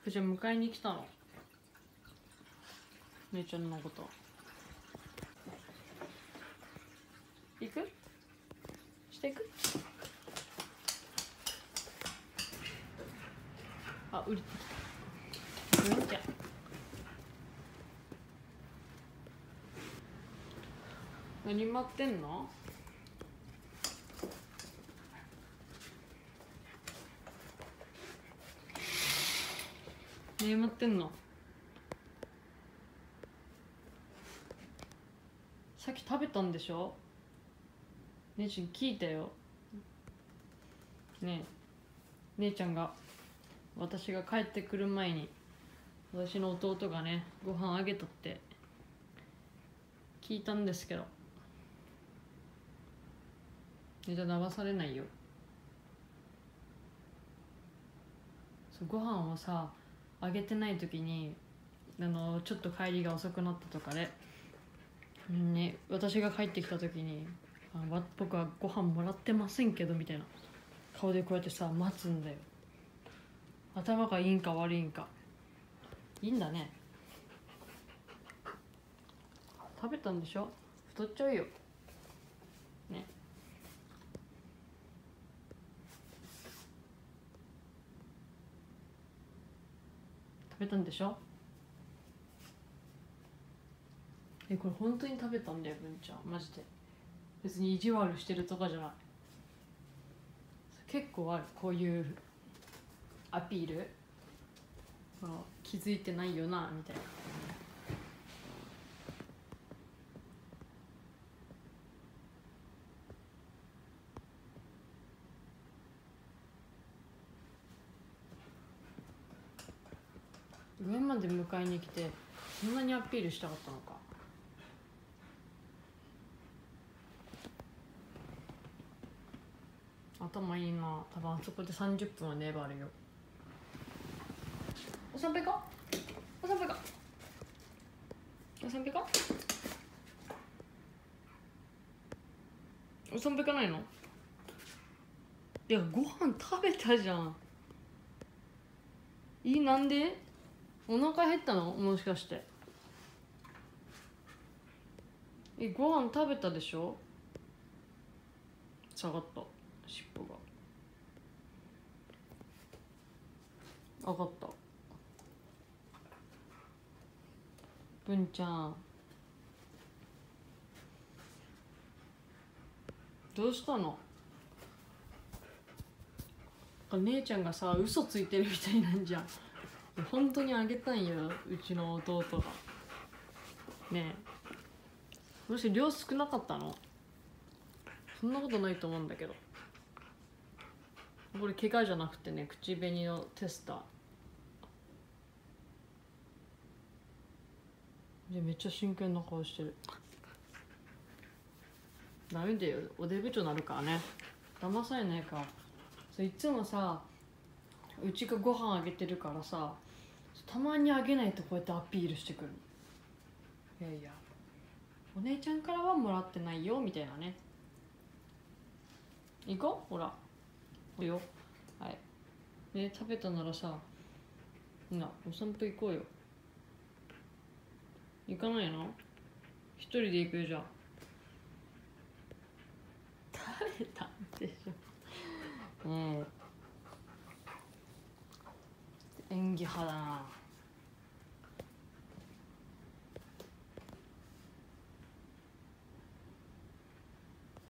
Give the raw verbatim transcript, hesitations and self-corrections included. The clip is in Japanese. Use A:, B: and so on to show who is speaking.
A: じゃあ迎えに来たの姉ちゃんのこと。行くしていく。あ、うりうりちゃん何待ってんの？何待ってんの？さっき食べたんでしょ？姉ちゃん聞いたよ。ねえ、姉ちゃんが私が帰ってくる前に私の弟がねご飯あげたって聞いたんですけど、姉ちゃん騙されないよ。そうご飯をさあげてない時にあのちょっと帰りが遅くなったとかで、ね、私が帰ってきた時にあわ僕はご飯もらってませんけどみたいな顔でこうやってさ待つんだよ。頭がいいんか悪いんか。いいんだね。食べたんでしょ？太っちゃうよね。食べたんでしょ？え、これ本当に食べたんだよ文ちゃん、マジで。別に意地悪してるとかじゃない。結構あるこういうアピール、この気づいてないよなみたいな。上まで迎えに来てそんなにアピールしたかったのか。頭いいな。多分あそこでさんじゅっぷんは粘るよ。お散歩行こう。お散歩行こう。お散歩行こう。お散歩行かないの？いやご飯食べたじゃん。いい、なんで？お腹減ったの？もしかして。え、ご飯食べたでしょ？下がった尻尾が。上がった。文ちゃんどうしたの？姉ちゃんがさ嘘ついてるみたいなんじゃん。本当にあげたんようちの弟が。ねえ、もし量少なかったの？そんなことないと思うんだけど。これ怪我じゃなくてね、口紅のテスターでめっちゃ真剣な顔してる。ダメだよ、おデブ長なるからね。騙されないか。そういつもさうちがご飯あげてるからさ、たまにあげないとこうやってアピールしてくる。いやいやお姉ちゃんからはもらってないよみたいなね。行こう、ほらいいよ。はいね、食べたならさなお散歩行こうよ。行かないの？一人で行くよ。じゃあ食べたんでしょ。ねえ演技派だな。